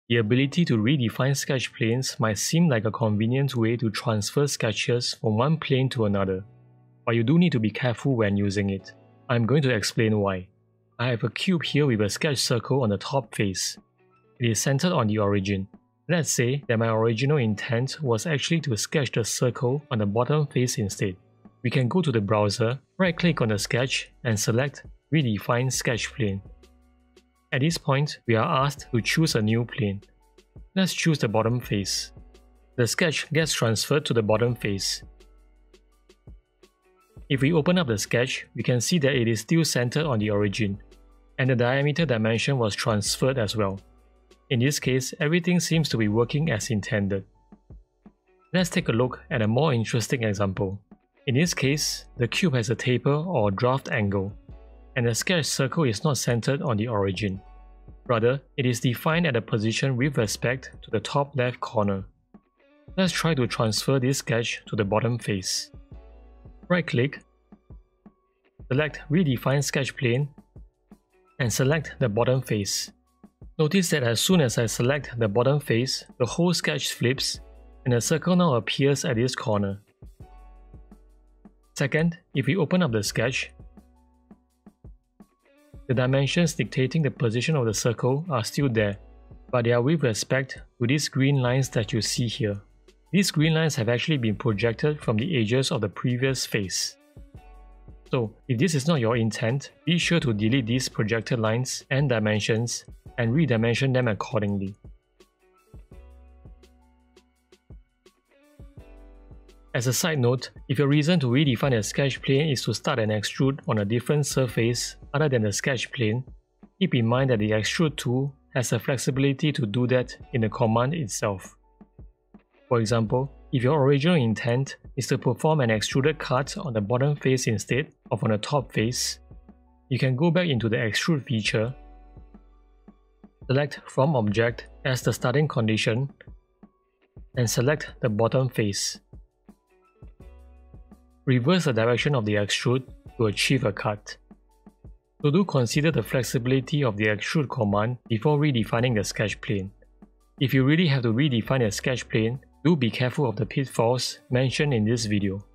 The ability to redefine sketch planes might seem like a convenient way to transfer sketches from one plane to another, but you do need to be careful when using it. I'm going to explain why. I have a cube here with a sketch circle on the top face. It is centered on the origin. Let's say that my original intent was actually to sketch the circle on the bottom face instead. We can go to the browser, right-click on the sketch and select Redefine Sketch Plane. At this point, we are asked to choose a new plane. Let's choose the bottom face. The sketch gets transferred to the bottom face. If we open up the sketch, we can see that it is still centered on the origin, and the diameter dimension was transferred as well. In this case, everything seems to be working as intended. Let's take a look at a more interesting example. In this case, the cube has a taper or draft angle, and the sketch circle is not centered on the origin. Rather, it is defined at a position with respect to the top left corner. Let's try to transfer this sketch to the bottom face. Right-click, select Redefine Sketch Plane, and select the bottom face. Notice that as soon as I select the bottom face, the whole sketch flips, and the circle now appears at this corner. Second, if we open up the sketch, the dimensions dictating the position of the circle are still there, but they are with respect to these green lines that you see here. These green lines have actually been projected from the edges of the previous face. So, if this is not your intent, be sure to delete these projected lines and dimensions and redimension them accordingly. As a side note, if your reason to redefine a sketch plane is to start an extrude on a different surface other than the sketch plane, keep in mind that the Extrude tool has the flexibility to do that in the command itself. For example, if your original intent is to perform an extruded cut on the bottom face instead of on the top face, you can go back into the Extrude feature, select From Object as the starting condition, and select the bottom face. Reverse the direction of the extrude to achieve a cut. So do consider the flexibility of the extrude command before redefining the sketch plane. If you really have to redefine a sketch plane, do be careful of the pitfalls mentioned in this video.